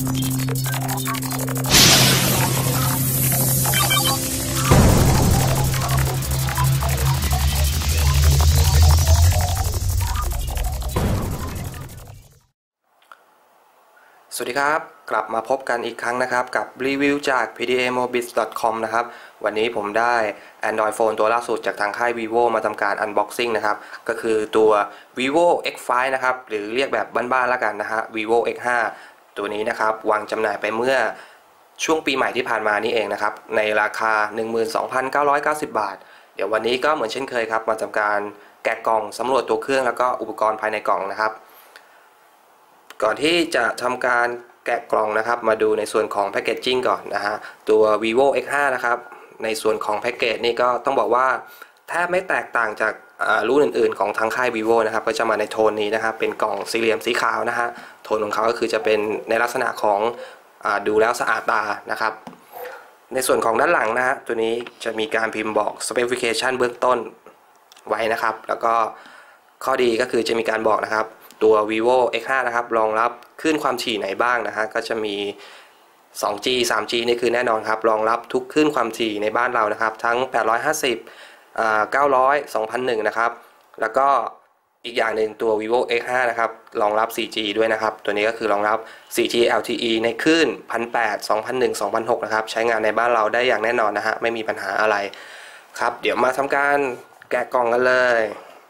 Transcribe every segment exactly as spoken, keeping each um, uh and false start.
สวัสดีครับกลับมาพบกันอีกครั้งนะครับกับรีวิวจาก พี ดี เอ Mobis ดอท คอม นะครับวันนี้ผมได้ Android Phone ตัวล่าสุดจากทางค่าย Vivo มาทำการ Unboxing นะครับก็คือตัว Vivo เอ็กซ์ ไฟว์ นะครับหรือเรียกแบบบ้านๆแล้วกันนะฮะ Vivo เอ็กซ์ ไฟว์ ตัวนี้นะครับวางจำหน่ายไปเมื่อช่วงปีใหม่ที่ผ่านมานี่เองนะครับในราคา หนึ่งหมื่นสองพันเก้าร้อยเก้าสิบ บาทเดี๋ยววันนี้ก็เหมือนเช่นเคยครับมาทำการแกะกล่องสำรวจตัวเครื่องแล้วก็อุปกรณ์ภายในกล่องนะครับก่อนที่จะทำการแกะกล่องนะครับมาดูในส่วนของแพคเกจจิ้งก่อนนะฮะตัว Vivo เอ็กซ์ ไฟว์ นะครับในส่วนของแพ็กเกจนี่ก็ต้องบอกว่าแทบไม่แตกต่างจากรุ่นอื่นๆของทางค่าย Vivo นะครับก็จะมาในโทนนี้นะครับเป็นกล่องสี่เหลี่ยมสีขาวนะฮะโทนของเขาก็คือจะเป็นในลักษณะของดูแล้วสะอาดตานะครับในส่วนของด้านหลังนะฮะตัวนี้จะมีการพิมพ์บอก Specification เบื้องต้นไว้นะครับแล้วก็ข้อดีก็คือจะมีการบอกนะครับตัว Vivo เอ็กซ์ ไฟว์ นะครับรองรับคลื่นความถี่ไหนบ้างนะฮะก็จะมี สองจี สามจี นี่คือแน่นอนครับรองรับทุกคลื่นความถี่ในบ้านเรานะครับทั้งแปดร้อยห้าสิบอ่าเก้าร้อย สองพันหนึ่งนะครับแล้วก็อีกอย่างหนึ่งตัว Vivo เอ็กซ์ ไฟว์ นะครับรองรับ โฟร์จี ด้วยนะครับตัวนี้ก็คือรองรับ โฟร์จี แอล ที อี ในคลื่น หนึ่งพันแปดร้อย สองพันหนึ่ง สองพันหกร้อย นะครับใช้งานในบ้านเราได้อย่างแน่นอนนะฮะไม่มีปัญหาอะไรครับเดี๋ยวมาทำการแกะกล่องกันเลย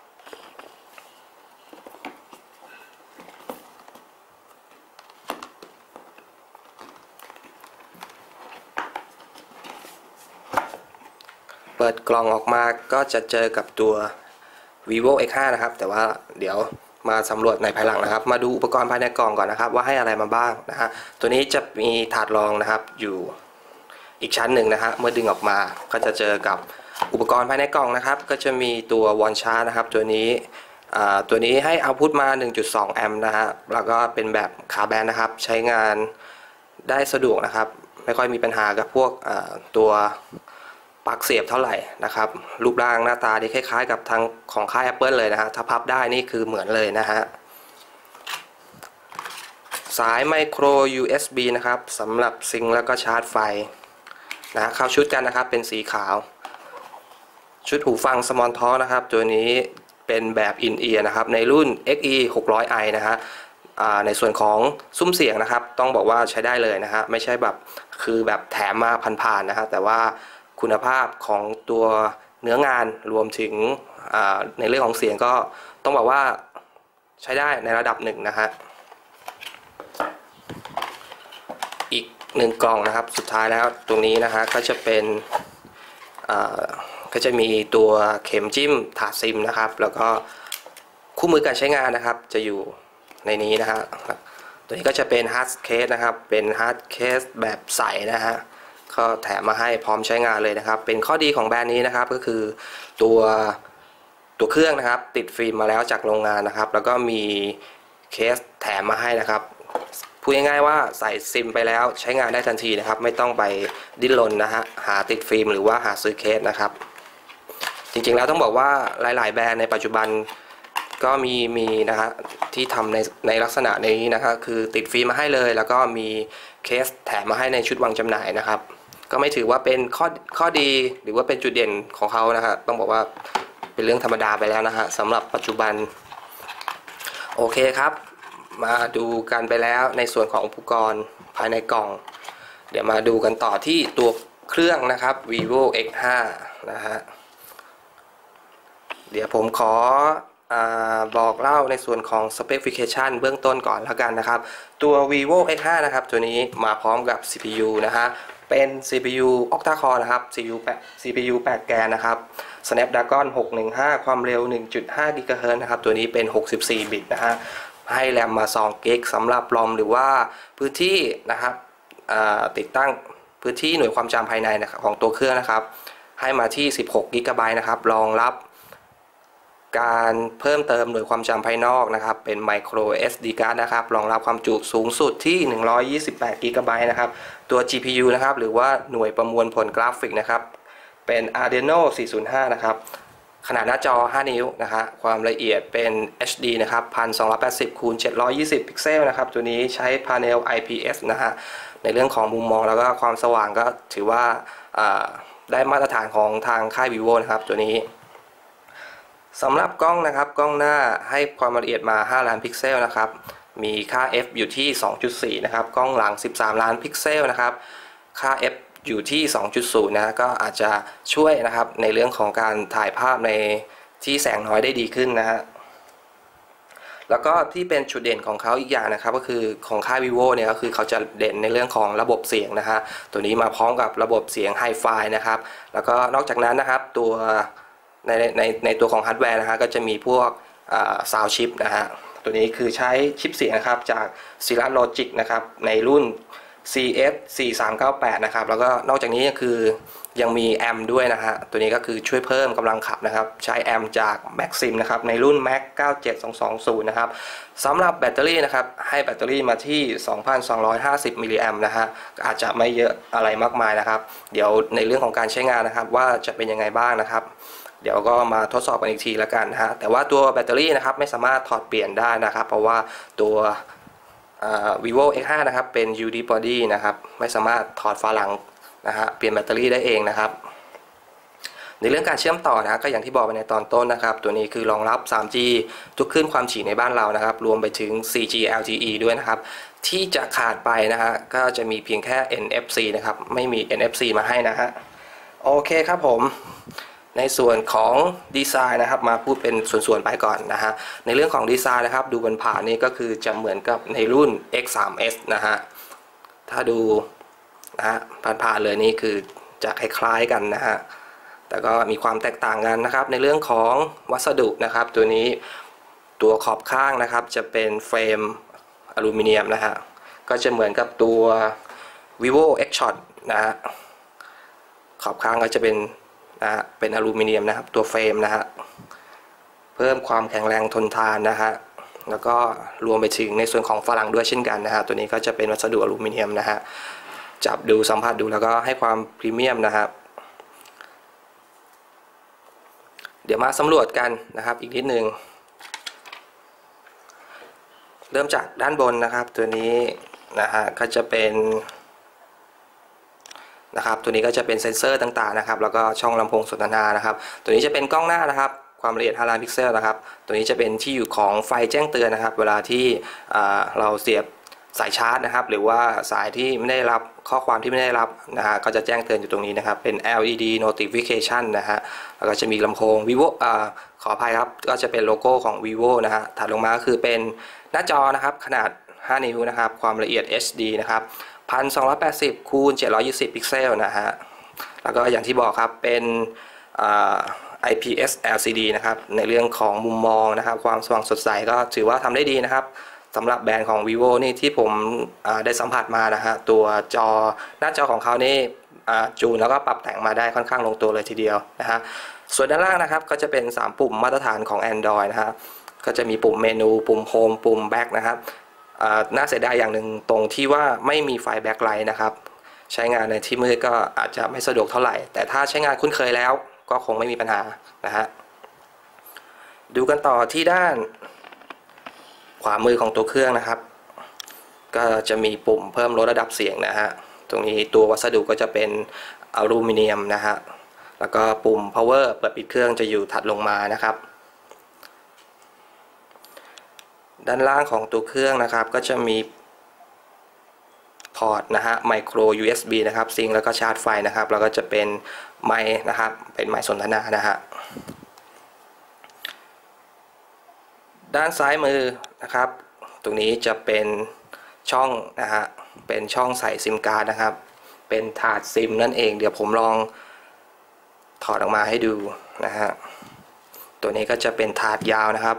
เปิดกล่องออกมาก็จะเจอกับตัว Vivo เอ็กซ์ ไฟว์ นะครับแต่ว่าเดี๋ยวมาสำรวจในภายหลังนะครับมาดูอุปกรณ์ภายในกล่องก่อนนะครับว่าให้อะไรมาบ้างนะฮะตัวนี้จะมีถาดรองนะครับอยู่อีกชั้นหนึ่งนะฮะเมื่อดึงออกมาก็จะเจอกับอุปกรณ์ภายในกล่องนะครับก็จะมีตัววอลชาร์จนะครับตัวนี้ตัวนี้ให้เอาพุทมา หนึ่งจุดสอง แอมป์นะฮะแล้วก็เป็นแบบขาแบนนะครับใช้งานได้สะดวกนะครับไม่ค่อยมีปัญหากับพวกตัวปลั๊กเสียบเท่าไหร่นะครับรูปร่างหน้าตาที่คล้ายๆกับทางของค่าย Apple เลยนะฮะถ้าพับได้นี่คือเหมือนเลยนะฮะสายไมโคร ยู เอส บี นะครับสำหรับซิงค์แล้วก็ชาร์จไฟนะเข้าชุดกันนะครับเป็นสีขาวชุดหูฟัง Small Talk นะครับตัวนี้เป็นแบบ In Ear นะครับในรุ่น เอ็กซ์ อี หกร้อยไอ นะฮะในส่วนของซุ้มเสียงนะครับต้องบอกว่าใช้ได้เลยนะฮะไม่ใช่แบบคือแบบแถมมาผ่านๆนะฮะแต่ว่าคุณภาพของตัวเนื้องานรวมถึงในเรื่องของเสียงก็ต้องบอกว่าใช้ได้ในระดับหนึ่งนะฮะอีกหนึ่งกล่องนะครับสุดท้ายแล้วตรงนี้นะฮะก็จะเป็นก็จะมีตัวเข็มจิ้มถาดซิมนะครับแล้วก็คู่มือการใช้งานนะครับจะอยู่ในนี้นะฮะตัวนี้ก็จะเป็นฮาร์ดเคสนะครับเป็นฮาร์ดเคสแบบใสนะฮะก็แถมมาให้พร้อมใช้งานเลยนะครับเป็นข้อดีของแบรนด์นี้นะครับก็คือตัวตัวเครื่องนะครับติดฟิล์มมาแล้วจากโรงงานนะครับแล้วก็มีเคสแถมมาให้นะครับพูดง่ายๆว่าใส่ซิมไปแล้วใช้งานได้ทันทีนะครับไม่ต้องไปดิ้นรนนะฮะหาติดฟิล์มหรือว่าหาซื้อเคสนะครับจริงๆแล้วต้องบอกว่าหลายๆแบรนด์ในปัจจุบันก็มีมีนะฮะที่ทำในในลักษณะนี้นะครับคือติดฟิล์มมาให้เลยแล้วก็มีเคสแถมมาให้ในชุดวางจำหน่ายนะครับก็ไม่ถือว่าเป็นข้อข้อดีหรือว่าเป็นจุดเด่นของเขานะฮะต้องบอกว่าเป็นเรื่องธรรมดาไปแล้วนะฮะสำหรับปัจจุบันโอเคครับมาดูกันไปแล้วในส่วนของอุปกรณ์ภายในกล่องเดี๋ยวมาดูกันต่อที่ตัวเครื่องนะครับ Vivo เอ็กซ์ ไฟว์ นะฮะเดี๋ยวผมขอบอกเล่าในส่วนของ Specification เบื้องต้นก่อนแล้วกันนะครับตัว Vivo เอ็กซ์ ไฟว์ นะครับตัวนี้มาพร้อมกับ ซี พี ยู นะฮะเป็น ซี พี ยู Octa Core นะครับ ซี พี ยู แปด แกนนะครับ Snapdragon หกหนึ่งห้าความเร็ว หนึ่งจุดห้า กิกะเฮิรตซ์ นะครับตัวนี้เป็นหกสิบสี่บิตนะฮะให้แรมมาสองกิกะไบต์สำหรับรอมหรือว่าพื้นที่นะครับติดตั้งพื้นที่หน่วยความจำภายในของตัวเครื่องนะครับให้มาที่สิบหกกิกะไบต์นะครับรองรับการเพิ่มเติมหน่วยความจำภายนอกนะครับเป็น Micro เอส ดี Card นะครับรองรับความจุสูงสุดที่หนึ่งร้อยยี่สิบแปดกิกะไบต์นะครับตัว จี พี ยู นะครับหรือว่าหน่วยประมวลผลกราฟิกนะครับเป็น Adreno สี่ศูนย์ห้านะครับขนาดหน้าจอห้านิ้วนะฮะความละเอียดเป็น เอช ดี นะครับ หนึ่งพันสองร้อยแปดสิบ คูณ เจ็ดร้อยยี่สิบ พิกเซลนะครับตัวนี้ใช้พาเนล ไอ พี เอส นะฮะในเรื่องของมุมมองแล้วก็ความสว่างก็ถือว่าได้มาตรฐานของทางค่าย vivo นะครับตัวนี้สำหรับกล้องนะครับกล้องหน้าให้ความละเอียดมาห้าล้านพิกเซลนะครับมีค่า f อยู่ที่ สองจุดสี่ นะครับกล้องหลังสิบสามล้านพิกเซลนะครับค่า f อยู่ที่ สองจุดศูนย์ นะก็อาจจะช่วยนะครับในเรื่องของการถ่ายภาพในที่แสงน้อยได้ดีขึ้นนะฮะแล้วก็ที่เป็นจุดเด่นของเขาอีกอย่างนะครับก็คือของค่าย vivo เนี่ยก็คือเขาจะเด่นในเรื่องของระบบเสียงนะฮะตัวนี้มาพร้อมกับระบบเสียงไฮไฟนะครับแล้วก็นอกจากนั้นนะครับตัวในในในตัวของฮาร์ดแวร์นะฮะก็จะมีพวกซาวด์ชิปนะฮะตัวนี้คือใช้ชิปเสียงนะครับจาก Cirrus Logic นะครับในรุ่น ซี เอฟ สี่สามเก้าแปด นะครับแล้วก็นอกจากนี้ก็คือยังมีแอมป์ด้วยนะฮะตัวนี้ก็คือช่วยเพิ่มกำลังขับนะครับใช้แอมป์จาก Maxim นะครับในรุ่น Max เก้าเจ็ดสองสองศูนย์ นะครับสำหรับแบตเตอรี่นะครับให้แบตเตอรี่มาที่ สองพันสองร้อยห้าสิบ มิลลิแอมป์นะฮะอาจจะไม่เยอะอะไรมากมายนะครับเดี๋ยวในเรื่องของการใช้งานนะครับว่าจะเป็นยังไงบ้างนะครับเดี๋ยวก็มาทดสอบกันอีกทีแล้วกันนะฮะแต่ว่าตัวแบตเตอรี่นะครับไม่สามารถถอดเปลี่ยนได้นะครับเพราะว่าตัว vivo เอ็กซ์ ห้า นะครับเป็น ยู ดี body นะครับไม่สามารถถอดฝาหลังนะฮะเปลี่ยนแบตเตอรี่ได้เองนะครับในเรื่องการเชื่อมต่อนะก็อย่างที่บอกไปในตอนต้นนะครับตัวนี้คือรองรับ ทรี จี ทุกคลื่นความถี่ในบ้านเรานะครับรวมไปถึง โฟร์จี แอล ที อี ด้วยนะครับที่จะขาดไปนะฮะก็จะมีเพียงแค่ เอ็น เอฟ ซี นะครับไม่มี เอ็น เอฟ ซี มาให้นะฮะโอเคครับผมในส่วนของดีไซน์นะครับมาพูดเป็นส่วนๆไปก่อนนะฮะในเรื่องของดีไซน์นะครับดูบนผ่านนี่ก็คือจะเหมือนกับในรุ่น เอ็กซ์ ทรี เอส นะฮะถ้าดูนะฮะผ่านๆเลยนี่คือจะคล้ายๆกันนะฮะแต่ก็มีความแตกต่างกันนะครับในเรื่องของวัสดุนะครับตัวนี้ตัวขอบข้างนะครับจะเป็นเฟรมอลูมิเนียมนะฮะก็จะเหมือนกับตัว vivo X Shot นะฮะขอบข้างก็จะเป็นนะฮะเป็นอลูมิเนียมนะครับตัวเฟรมนะฮะเพิ่มความแข็งแรงทนทานนะฮะแล้วก็รวมไปถึงในส่วนของฝาหลังด้วยเช่นกันนะฮะตัวนี้ก็จะเป็นวัสดุอลูมิเนียมนะฮะจับดูสัมผัสดูแล้วก็ให้ความพรีเมียมนะครับเดี๋ยวมาสำรวจกันนะครับอีกนิดนึงเริ่มจากด้านบนนะครับตัวนี้นะฮะก็จะเป็นนะครับตัวนี้ก็จะเป็นเซ็นเซอร์ต่างๆนะครับแล้วก็ช่องลำโพงสนทนานะครับตัวนี้จะเป็นกล้องหน้านะครับความละเอียดห้าล้านพิกเซลนะครับตัวนี้จะเป็นที่อยู่ของไฟแจ้งเตือนนะครับเวลาที่เราเสียบสายชาร์จนะครับหรือว่าสายที่ไม่ได้รับข้อความที่ไม่ได้รับนะฮะก็จะแจ้งเตือนอยู่ตรงนี้นะครับเป็น แอล อี ดี notification นะฮะแล้วก็จะมีลำโพง vivo อ่าขออภัยครับก็จะเป็นโลโก้ของ vivo นะฮะถัดลงมาก็คือเป็นหน้าจอนะครับขนาดห้านิ้วนะครับความละเอียด เอช ดี นะครับ หนึ่งพันสองร้อยแปดสิบ คูณ เจ็ดร้อยยี่สิบ พิกเซลนะฮะแล้วก็อย่างที่บอกครับเป็นอ่า ไอ พี เอส แอล ซี ดี นะครับในเรื่องของมุมมองนะครับความสว่างสดใสก็ถือว่าทำได้ดีนะครับสำหรับแบรนด์ของ vivo นี่ที่ผมได้สัมผัสมานะฮะตัวจอหน้าจอของเขานี่จูนแล้วก็ปรับแต่งมาได้ค่อนข้างลงตัวเลยทีเดียวนะฮะส่วนด้านล่างนะครับก็จะเป็นสามปุ่มมาตรฐานของ Android นะฮะก็จะมีปุ่มเมนูปุ่ม Home ปุ่ม Back นะครับน่าเสียดายอย่างหนึ่งตรงที่ว่าไม่มีไฟแบ็คไลท์นะครับใช้งานในที่มืดก็อาจจะไม่สะดวกเท่าไหร่แต่ถ้าใช้งานคุ้นเคยแล้วก็คงไม่มีปัญหานะฮะดูกันต่อที่ด้านขวามือของตัวเครื่องนะครับก็จะมีปุ่มเพิ่มลดระดับเสียงนะฮะตรงนี้ตัววัสดุก็จะเป็นอลูมิเนียมนะฮะแล้วก็ปุ่ม power เปิดปิดเครื่องจะอยู่ถัดลงมานะครับด้านล่างของตัวเครื่องนะครับก็จะมีพอร์ตนะฮะไมโคร ยู เอส บี นะครับซิงค์แล้วก็ชาร์จไฟนะครับแล้วก็จะเป็นไมค์นะครับเป็นไมค์สนทนานะฮะด้านซ้ายมือนะครับตรงนี้จะเป็นช่องนะฮะเป็นช่องใส่ซิมการ์ดนะครับเป็นถาดซิมนั่นเองเดี๋ยวผมลองถอดออกมาให้ดูนะฮะตัวนี้ก็จะเป็นถาดยาวนะครับ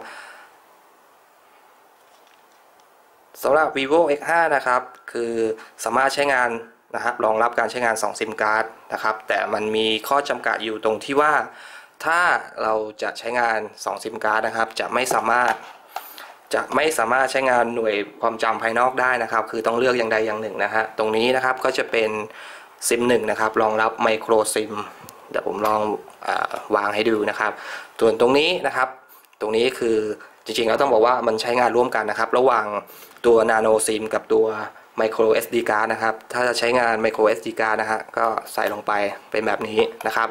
สำหรับ vivo เอ็กซ์ ห้า นะครับคือสามารถใช้งานนะครับรองรับการใช้งานสองซิมการ์ดนะครับแต่มันมีข้อจำกัดอยู่ตรงที่ว่าถ้าเราจะใช้งานสองซิมการ์ดนะครับจะไม่สามารถจะไม่สามารถใช้งานหน่วยความจำภายนอกได้นะครับคือต้องเลือกอย่างใดอย่างหนึ่งนะฮะตรงนี้นะครับก็จะเป็นซิมหนึ่งนะครับรองรับไมโครซิมเดี๋ยวผมลองอวางให้ดูนะครับส่วนตรงนี้นะครับตรงนี้คือจริงๆเราต้องบอกว่ามันใช้งานร่วมกันนะครับระหว่างตัว Nano SIM กับตัว Micro เอส ดี Card นะครับถ้าจะใช้งาน Micro เอส ดี Card นะฮะก็ใส่ลงไปเป็นแบบนี้นะครับ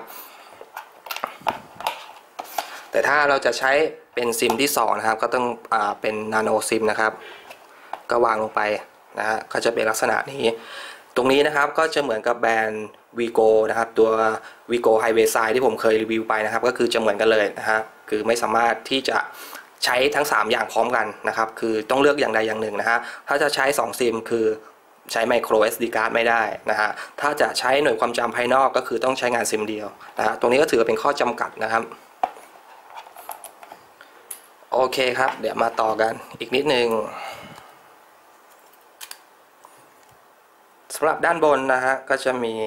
แต่ถ้าเราจะใช้เป็นซิมที่สองนะครับก็ต้องอ่าเป็น Nano SIM นะครับก็วางลงไปนะฮะก็จะเป็นลักษณะนี้ตรงนี้นะครับก็จะเหมือนกับแบรนด์ Vigo นะครับตัว Vigo Highway Side ที่ผมเคยรีวิวไปนะครับก็คือจะเหมือนกันเลยนะฮะคือไม่สามารถที่จะใช้ทั้งสามอย่างพร้อมกันนะครับคือต้องเลือกอย่างใดอย่างหนึ่งนะฮะถ้าจะใช้สองซิมคือใช้ Micro เอส ดี Card ไม่ได้นะฮะถ้าจะใช้หน่วยความจำภายนอกก็คือต้องใช้งานซิมเดียวนะฮะตรงนี้ก็ถือเป็นข้อจำกัดนะครับโอเคครับเดี๋ยวมาต่อกันอีกนิดนึงสำหรับด้านบนนะฮะก็จะมี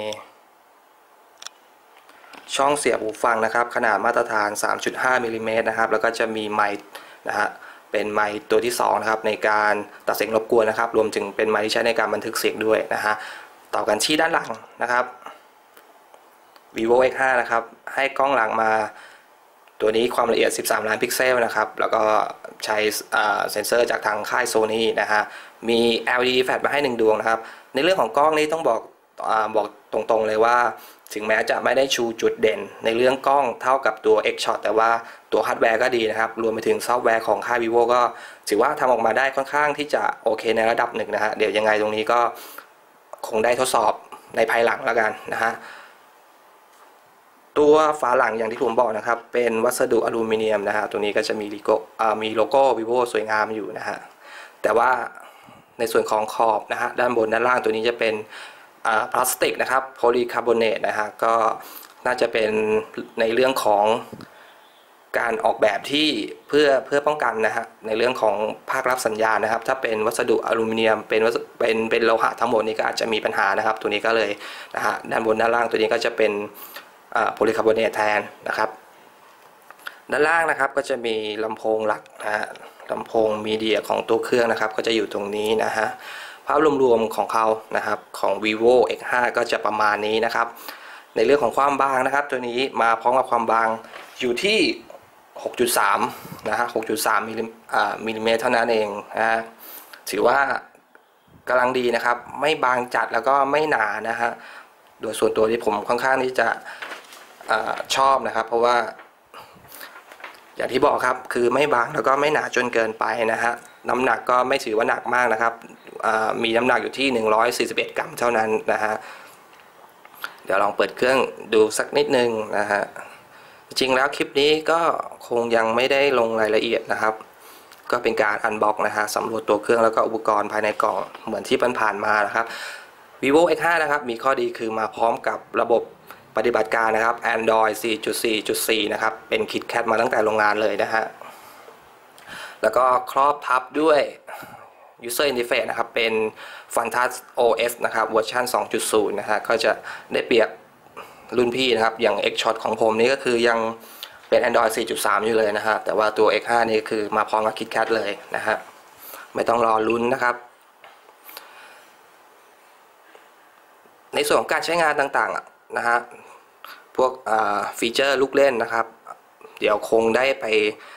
ช่องเสียบหูฟังนะครับขนาดมาตรฐาน สามจุดห้า มิลลิเมตรนะครับแล้วก็จะมีไมค์นะฮะเป็นไมค์ตัวที่สองนะครับในการตัดเสียงรบกวนนะครับรวมถึงเป็นไมค์ที่ใช้ในการบันทึกเสียงด้วยนะฮะต่อกันที่ด้านหลังนะครับ Vivo เอ็กซ์ ห้า นะครับให้กล้องหลังมาตัวนี้ความละเอียดสิบสามล้านพิกเซลนะครับแล้วก็ใช้เซ็นเซอร์จากทางค่าย Sony นะฮะมี แอล อี ดี แฟลชมาให้หนึ่งดวงนะครับในเรื่องของกล้องนี้ต้องบอกอบอกตรงๆเลยว่าถึงแม้จะไม่ได้ชูจุดเด่นในเรื่องกล้องเท่ากับตัว X Shot แต่ว่าตัวฮาร์ดแวร์ก็ดีนะครับรวมไปถึงซอฟต์แวร์ของค่าย Vivo ก็ถือว่าทำออกมาได้ค่อนข้างที่จะโอเคในระดับหนึ่งนะฮะเดี๋ยวยังไงตรงนี้ก็คงได้ทดสอบในภายหลังแล้วกันนะฮะตัวฝาหลังอย่างที่ผมบอกนะครับเป็นวัสดุอลูมิเนียมนะฮะตัวนี้ก็จะมีโลโก้มีโลโก้ Vivo สวยงามอยู่นะฮะแต่ว่าในส่วนของขอบนะฮะด้านบนด้านล่างตัวนี้จะเป็นพลาสติกนะครับโพลีคาร์บอเนตนะฮะก็น่าจะเป็นในเรื่องของการออกแบบที่เพื่อเพื่อป้องกันนะฮะในเรื่องของภาครับสัญญาณนะครับถ้าเป็นวัสดุอลูมิเนียมเป็นเป็นเป็นโลหะทั้งหมดนี้ก็อาจจะมีปัญหานะครับตัวนี้ก็เลยนะฮะด้านบนด้านล่างตัวนี้ก็จะเป็นโพลีคาร์บอเนตแทนนะครับด้านล่างนะครับก็จะมีลำโพงหลักนะฮะลำโพงมีเดียของตัวเครื่องนะครับก็จะอยู่ตรงนี้นะฮะภาพรวมๆของเขานะครับของ Vivo เอ็กซ์ ห้า ก็จะประมาณนี้นะครับในเรื่องของความบางนะครับตัวนี้มาพร้อมกับความบางอยู่ที่ หกจุดสาม นะฮะ หกจุดสาม มิลลิเมตรเท่านั้นเองนะฮะถือว่ากำลังดีนะครับไม่บางจัดแล้วก็ไม่หนานะฮะโดยส่วนตัวที่ผมค่อนข้างที่จะชอบนะครับเพราะว่าอย่างที่บอกครับคือไม่บางแล้วก็ไม่หนาจนเกินไปนะฮะน้ำหนักก็ไม่ถือว่าหนักมากนะครับมีน้ำหนักอยู่ที่หนึ่งร้อยสี่สิบเอ็ดกรัมเท่านั้นนะฮะเดี๋ยวลองเปิดเครื่องดูสักนิดนึงนะฮะจริงแล้วคลิปนี้ก็คงยังไม่ได้ลงรายละเอียดนะครับก็เป็นการอันบ็อกนะฮะสำรวจตัวเครื่องแล้วก็อุปกรณ์ภายในกล่องเหมือนที่ผ่านๆมานะครับ Vivo เอ็กซ์ ห้า นะครับมีข้อดีคือมาพร้อมกับระบบปฏิบัติการนะครับ Android สี่จุดสี่จุดสี่ นะครับเป็น KitKat มาตั้งแต่โรงงานเลยนะฮะแล้วก็ครอบทับด้วย User Interface นะครับเป็น Fantas โอ เอส นะครับเวอร์ชัน สองจุดศูนย์ นะฮะก็จะได้เปรียบรุ่นพี่นะครับอย่าง X Shot ของผมนี่ก็คือยังเป็น Android สี่จุดสาม อยู่เลยนะฮะแต่ว่าตัว เอ็กซ์ ห้า นี่คือมาพร้อมกับ KitKat เลยนะฮะไม่ต้องรอลุ้นนะครับในส่วนของการใช้งานต่างๆนะฮะพวกฟีเจอร์ลูกเล่นนะครับเดี๋ยวคงได้ไป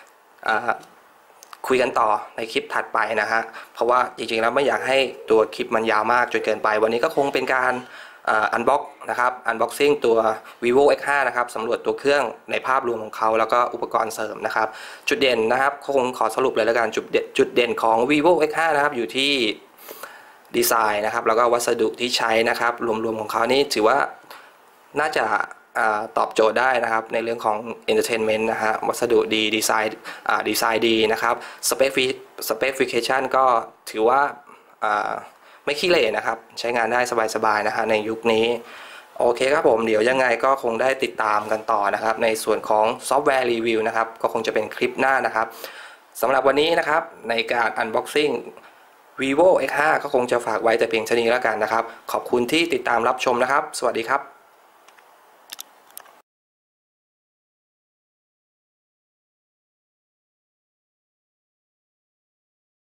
คุยกันต่อในคลิปถัดไปนะฮะเพราะว่าจริงๆแล้วไม่อยากให้ตัวคลิปมันยาวมากจนเกินไปวันนี้ก็คงเป็นการอันบ็อกนะครับอันบ็อกซิ่งตัว Vivo เอ็กซ์ ห้า นะครับสำรวจตัวเครื่องในภาพรวมของเขาแล้วก็อุปกรณ์เสริมนะครับจุดเด่นนะครับคงขอสรุปเลยแล้วกันจุดเด่นจุดเด่นของ Vivo เอ็กซ์ ห้า นะครับอยู่ที่ดีไซน์นะครับแล้วก็วัสดุที่ใช้นะครับรวมๆของเขานี่ถือว่าน่าจะตอบโจทย์ได้นะครับในเรื่องของ Entertainment นะฮะวัสดุดีดีไซน์ดีไซน์ดีนะครับสเปคสเปคฟิเคชันก็ถือว่าไม่ขี้เหร่นะครับใช้งานได้สบายๆนะฮะในยุคนี้โอเคครับผมเดี๋ยวยังไงก็คงได้ติดตามกันต่อนะครับในส่วนของซอฟต์แวร์รีวิวนะครับก็คงจะเป็นคลิปหน้านะครับสำหรับวันนี้นะครับในการ Unboxing Vivo เอ็กซ์ ห้า ก็คงจะฝากไว้แต่เพียงเท่านี้แล้วกันนะครับขอบคุณที่ติดตามรับชมนะครับสวัสดีครับ